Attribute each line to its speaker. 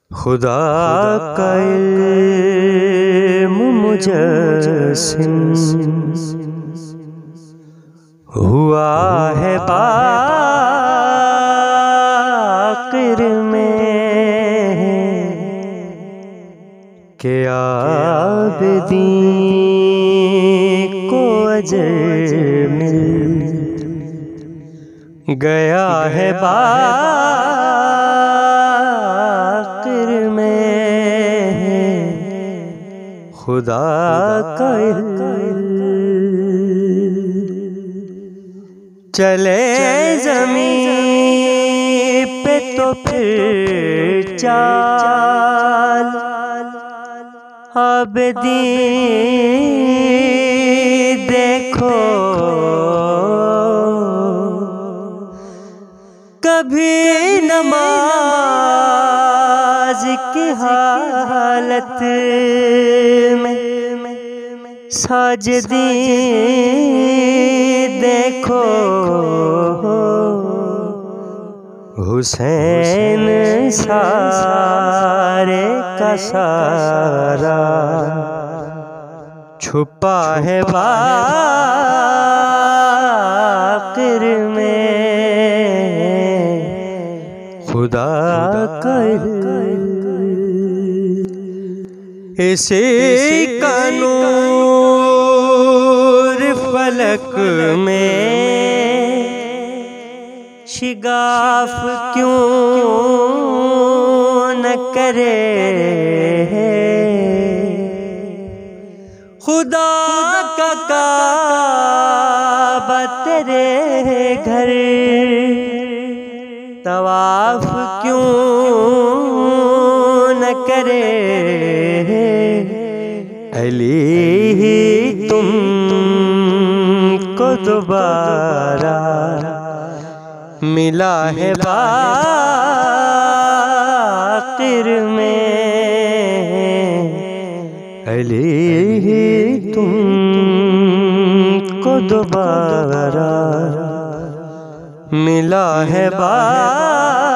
Speaker 1: خدا کا علم مجسم ہوا ہے باقر میں کہ عابدین کو اجر مل گیا ہے باقر میں خدا کا علم چلے زمین پہ تو پھر چال عابدین دیکھو کبھی نماز کی حالت میں ساجدین دیکھو حسین سارے کا سارا چھپا ہے باقر میں خدا کا اسی کا نور فلک میں شگاف کیوں نہ کرے خدا کا کعبہ تیرے گھر طواف کیوں نہ کرے علی تم کو دوبارہ ملا ہے باقر میں علی تم کو دوبارہ ملا ہے باقر